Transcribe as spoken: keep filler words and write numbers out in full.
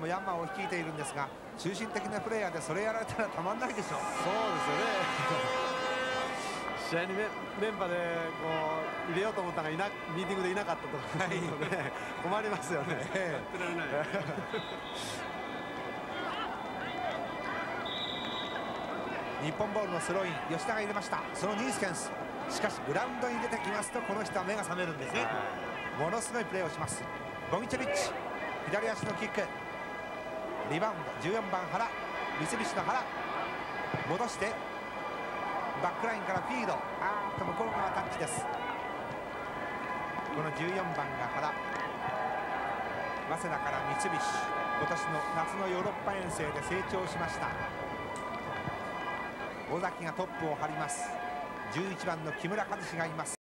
もヤンマーを率いているんですが、中心的なプレーヤーでそれやられたらたまんないでしょう。 そうですよね試合にメメンバーでこう入れようと思ったがいなミーティングでいなかったとか、はい、ね、困りますよね。やってられない。 日本ボールのスローイン、吉田が入れました。そのニースケンス、しかしグラウンドに出てきますとこの人は目が覚めるんですね。はい、ものすごいプレーをします。ボギチェビッチ、左足のキック、リバウンド、じゅうよんばん原、三菱の原、戻してバックラインからフィード、あーっと向こう側タッチです。このじゅうよんばんが原、早稲田から三菱、今年の夏のヨーロッパ遠征で成長しました。尾崎がトップを張ります。じゅういちばんの木村和志がいます。